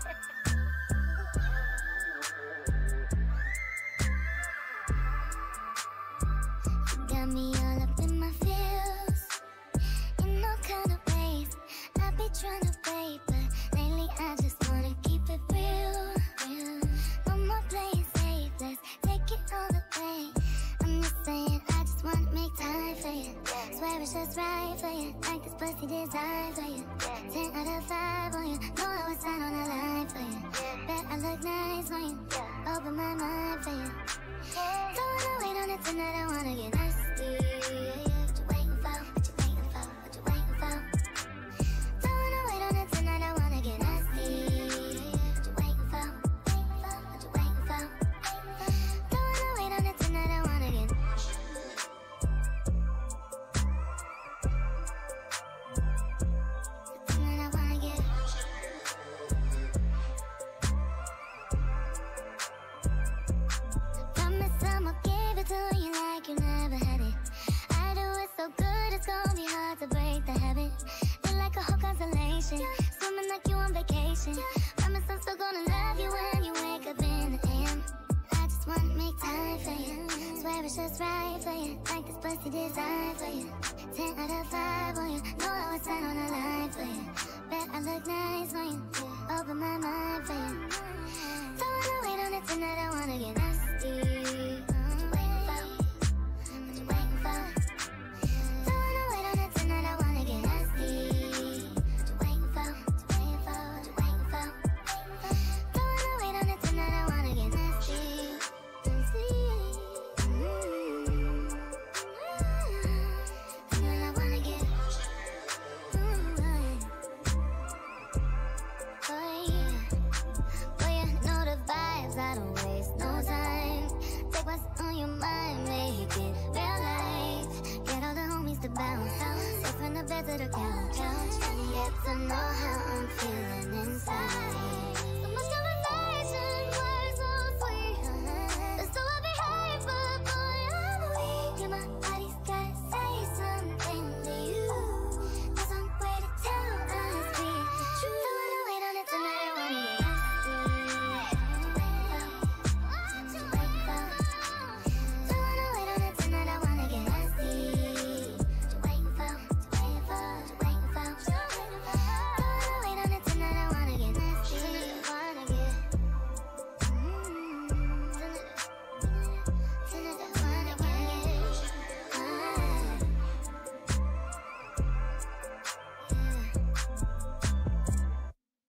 Got me all up in my feels, in all kind of ways. I be trying to wait, but lately I just wanna keep it real. No more playing safe, let's take it all the way. I'm just saying, I just wanna make time for you. Swear it's just right for you, like this pussy designed for you. 10 out of 5 on you, know I was out on the line for you. Bet I look nice on you, open my mind for you. Don't wanna wait on it tonight, I wanna get nasty. What you waiting for? What you waiting for? What you waiting for? Don't wanna wait on it tonight, I wanna get nasty. What you waiting for? What you waiting for? Don't wanna wait on it tonight, I wanna get tonight, I wanna get. Promise I'ma give it to you like you never had it. I do it so good, it's gonna be hard to break the habit. Feel like a whole constellation, swimming like you on vacation. Promise I'm still gonna love you when you wake up in the AM. I just wanna make time for you, swear it's just right for you, like this pussy designed for you. 10 out of 5 on you, know I was out on the line for you. Bet I look nice on you, open my mind for you. Don't wanna wait on it tonight, I wanna get nasty. What you waiting for? What you waiting for? Don't wanna wait on it tonight, I wanna get nasty. What you waiting for? What you waiting for? What you waiting for? Don't wanna wait on it tonight, I wanna get nasty. Tonight I wanna get. Oh yeah, know the vibes, I don't waste no time. Take what's on your mind, make it real life. Get all the homies to bounce, stay from the bed to the couch. Get to know how I'm feeling inside.